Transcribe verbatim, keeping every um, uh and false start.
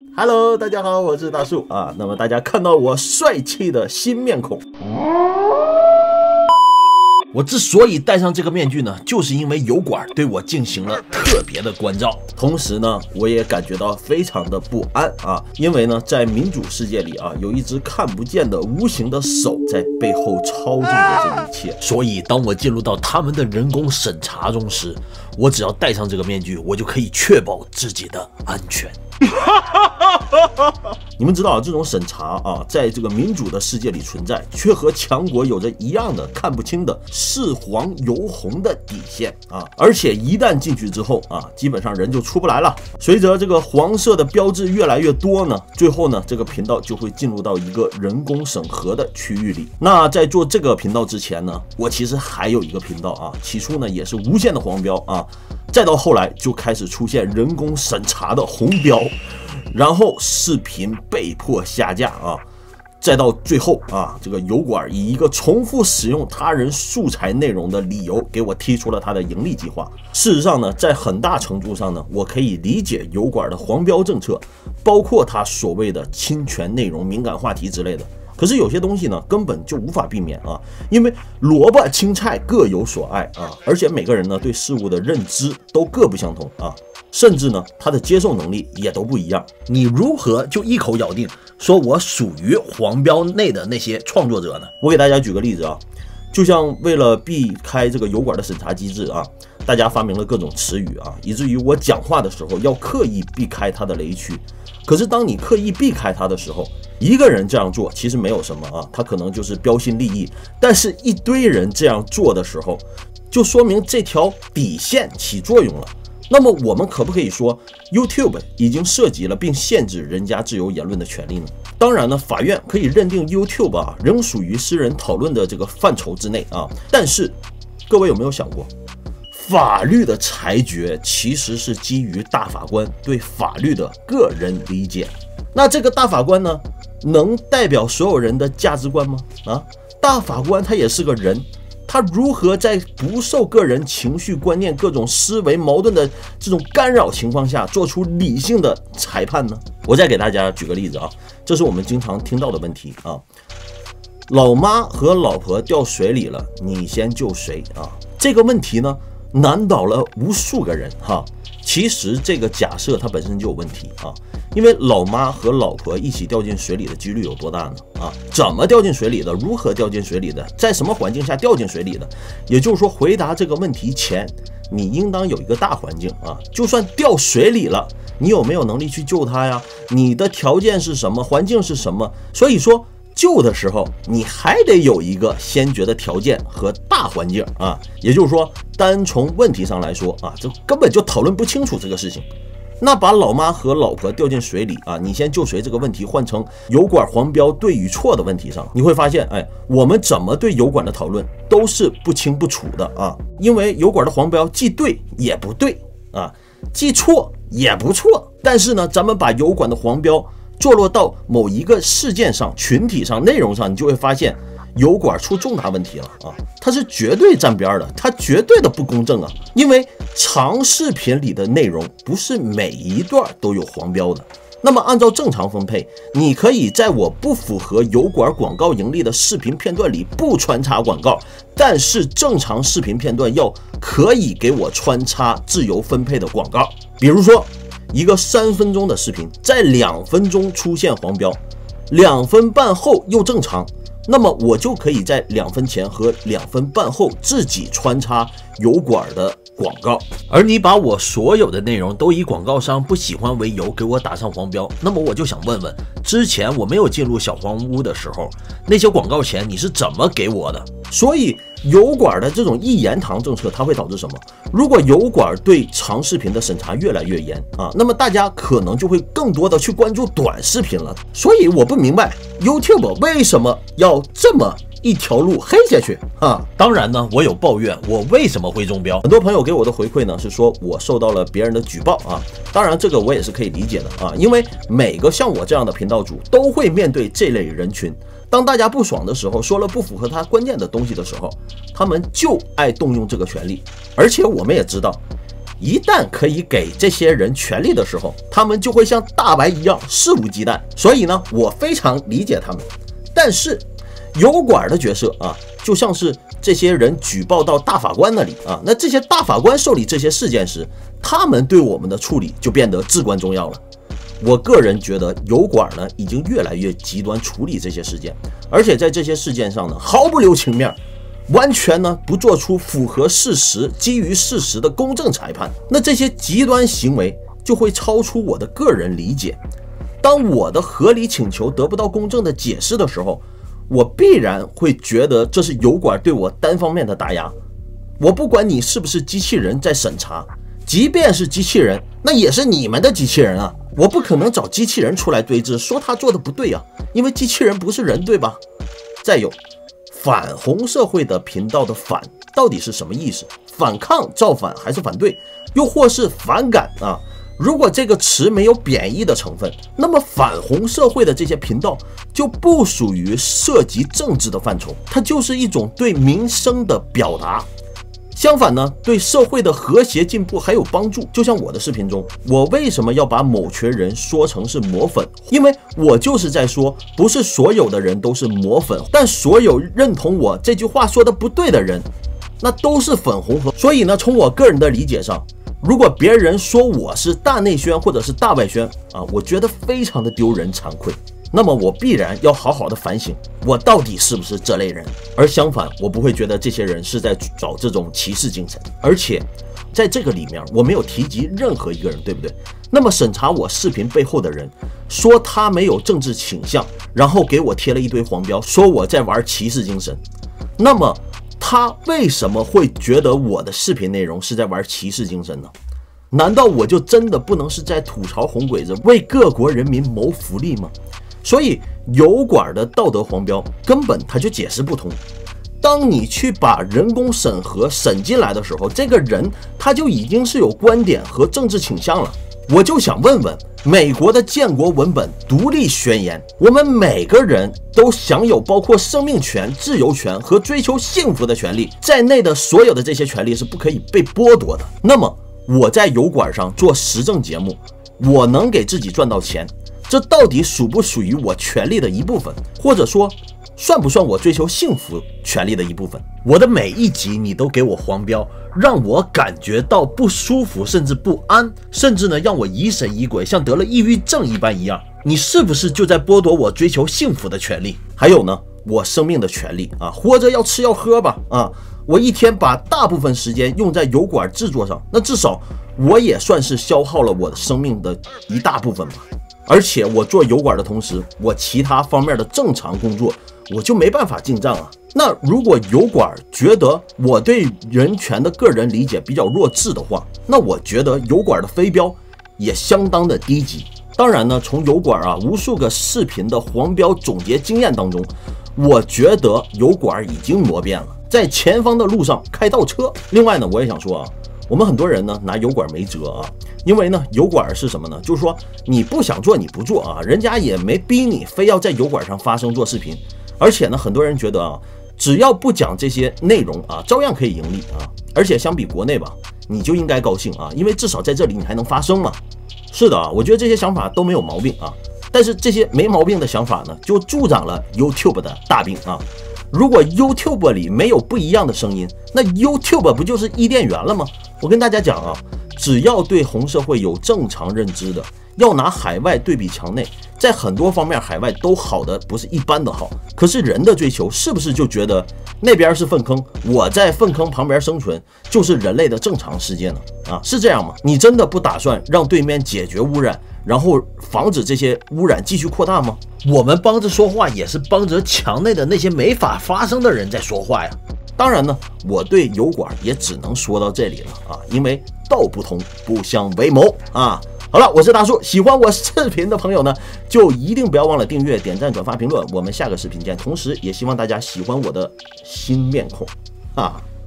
Hello， 大家好，我是大树啊。那么大家看到我帅气的新面孔，我之所以戴上这个面具呢，就是因为油管对我进行了特别的关照，同时呢，我也感觉到非常的不安啊，因为呢，在民主世界里啊，有一只看不见的无形的手在背后操纵着这一切。所以，当我进入到他们的人工审查中时，我只要戴上这个面具，我就可以确保自己的安全。你们知道这种审查啊，在这个民主的世界里存在，却和强国有着一样的看不清的是黄由红的底线啊！而且一旦进去之后啊，基本上人就出不来了。随着这个黄色的标志越来越多呢，最后呢，这个频道就会进入到一个人工审核的区域里。那在做这个频道之前呢，我其实还有一个频道啊，起初呢也是无限的黄标啊，再到后来就开始出现人工审查的红标。然后视频被迫下架啊，再到最后啊，这个油管以一个重复使用他人素材内容的理由给我踢出了他的盈利计划。事实上呢，在很大程度上呢，我可以理解油管的黄标政策，包括他所谓的侵权内容、敏感话题之类的。可是有些东西呢，根本就无法避免啊，因为萝卜青菜各有所爱啊，而且每个人呢对事物的认知都各不相同啊，甚至呢他的接受能力也都不一样。你如何就一口咬定说我属于黄标内的那些创作者呢？我给大家举个例子啊，就像为了避开这个油管的审查机制啊，大家发明了各种词语啊，以至于我讲话的时候要刻意避开它的雷区。可是当你刻意避开它的时候，一个人这样做其实没有什么啊，他可能就是标新立异。但是一堆人这样做的时候，就说明这条底线起作用了。那么我们可不可以说 YouTube 已经涉及了并限制人家自由言论的权利呢？当然呢，法院可以认定 YouTube 啊仍属于私人讨论的这个范畴之内啊。但是各位有没有想过，法律的裁决其实是基于大法官对法律的个人理解。那这个大法官呢，能代表所有人的价值观吗？啊，大法官他也是个人，他如何在不受个人情绪观念、各种思维矛盾的这种干扰情况下做出理性的裁判呢？我再给大家举个例子啊，这是我们经常听到的问题啊。老妈和老婆掉水里了，你先救谁啊？这个问题呢，难倒了无数个人哈。其实这个假设它本身就有问题啊，因为老妈和老婆一起掉进水里的几率有多大呢？啊，怎么掉进水里的？如何掉进水里的？在什么环境下掉进水里的？也就是说，回答这个问题前，你应当有一个大环境啊。就算掉水里了，你有没有能力去救他呀？你的条件是什么？环境是什么？所以说，救的时候，你还得有一个先决的条件和大环境啊，也就是说，单从问题上来说啊，这根本就讨论不清楚这个事情。那把老妈和老婆掉进水里啊，你先救谁这个问题换成油管黄标对与错的问题上，你会发现，哎，我们怎么对油管的讨论都是不清不楚的啊，因为油管的黄标既对也不对啊，既错也不错，但是呢，咱们把油管的黄标坐落到某一个事件上、群体上、内容上，你就会发现油管出重大问题了啊！它是绝对站边的，它绝对的不公正啊！因为长视频里的内容不是每一段都有黄标的。那么按照正常分配，你可以在我不符合油管广告盈利的视频片段里不穿插广告，但是正常视频片段要可以给我穿插自由分配的广告，比如说。一个三分钟的视频，在两分钟出现黄标，两分半后又正常，那么我就可以在两分前和两分半后自己穿插油管的广告。而你把我所有的内容都以广告商不喜欢为由给我打上黄标，那么我就想问问，之前我没有进入小黄屋的时候，那些广告钱你是怎么给我的？所以油管的这种一言堂政策，它会导致什么？如果油管对长视频的审查越来越严啊，那么大家可能就会更多的去关注短视频了。所以我不明白 YouTube 为什么要这么一条路黑下去啊！当然呢，我有抱怨，我为什么会中标？很多朋友给我的回馈呢是说我受到了别人的举报啊。当然，这个我也是可以理解的啊，因为每个像我这样的频道主都会面对这类人群。当大家不爽的时候，说了不符合他关键的东西的时候，他们就爱动用这个权利。而且我们也知道， 一旦可以给这些人权利的时候，他们就会像大白一样肆无忌惮。所以呢，我非常理解他们。但是油管的角色啊，就像是这些人举报到大法官那里啊，那这些大法官受理这些事件时，他们对我们的处理就变得至关重要了。我个人觉得油管呢已经越来越极端处理这些事件，而且在这些事件上呢毫不留情面，完全呢不做出符合事实、基于事实的公正裁判。那这些极端行为就会超出我的个人理解。当我的合理请求得不到公正的解释的时候，我必然会觉得这是油管对我单方面的打压。我不管你是不是机器人在审查，即便是机器人，那也是你们的机器人啊！我不可能找机器人出来对峙，说他做的不对啊，因为机器人不是人，对吧？再有，反红社会的频道的反到底是什么意思？反抗、造反还是反对？又或是反感啊？如果这个词没有贬义的成分，那么反红社会的这些频道就不属于涉及政治的范畴，它就是一种对民生的表达。相反呢，对社会的和谐进步还有帮助。就像我的视频中，我为什么要把某群人说成是魔粉？因为我就是在说，不是所有的人都是魔粉，但所有认同我这句话说的不对的人，那都是粉红和。所以呢，从我个人的理解上，如果别人说我是大内宣或者是大外宣啊，我觉得非常的丢人惭愧。那么我必然要好好的反省，我到底是不是这类人。而相反，我不会觉得这些人是在找这种歧视精神。而且在这个里面，我没有提及任何一个人，对不对？那么审查我视频背后的人说他没有政治倾向，然后给我贴了一堆黄标，说我在玩歧视精神。那么他为什么会觉得我的视频内容是在玩歧视精神呢？难道我就真的不能是在吐槽红鬼子，为各国人民谋福利吗？所以油管的道德黄标根本它就解释不通。当你去把人工审核审进来的时候，这个人他就已经是有观点和政治倾向了。我就想问问，美国的建国文本独立宣言，我们每个人都享有包括生命权、自由权和追求幸福的权利在内的所有的这些权利是不可以被剥夺的。那么我在油管上做时政节目，我能给自己赚到钱，这到底属不属于我权利的一部分？或者说算不算我追求幸福权利的一部分？我的每一集你都给我黄标，让我感觉到不舒服，甚至不安，甚至呢让我疑神疑鬼，像得了抑郁症一般一样。你是不是就在剥夺我追求幸福的权利？还有呢，我生命的权利啊，活着要吃要喝吧啊！我一天把大部分时间用在油管制作上，那至少我也算是消耗了我的生命的一大部分吧。而且我做油管的同时，我其他方面的正常工作我就没办法进账啊。那如果油管觉得我对人权的个人理解比较弱智的话，那我觉得油管的飞标也相当的低级。当然呢，从油管啊无数个视频的黄标总结经验当中，我觉得油管已经磨变了，在前方的路上开倒车。另外呢，我也想说啊，我们很多人呢拿油管没辙啊，因为呢油管是什么呢？就是说你不想做你不做啊，人家也没逼你非要在油管上发声做视频。而且呢，很多人觉得啊，只要不讲这些内容啊，照样可以盈利啊。而且相比国内吧，你就应该高兴啊，因为至少在这里你还能发声嘛。是的啊，我觉得这些想法都没有毛病啊。但是这些没毛病的想法呢，就助长了 YouTube 的大病啊。如果 YouTube 里没有不一样的声音，那 YouTube 不就是伊甸园了吗？我跟大家讲啊，只要对红社会有正常认知的，要拿海外对比墙内，在很多方面海外都好的不是一般的好。可是人的追求是不是就觉得那边是粪坑，我在粪坑旁边生存就是人类的正常世界呢？啊，是这样吗？你真的不打算让对面解决污染，然后防止这些污染继续扩大吗？我们帮着说话也是帮着墙内的那些没法发声的人在说话呀。当然呢，我对油管也只能说到这里了啊，因为道不同不相为谋啊。好了，我是大树，喜欢我视频的朋友呢，就一定不要忘了订阅、点赞、转发、评论。我们下个视频见。同时也希望大家喜欢我的新面孔啊。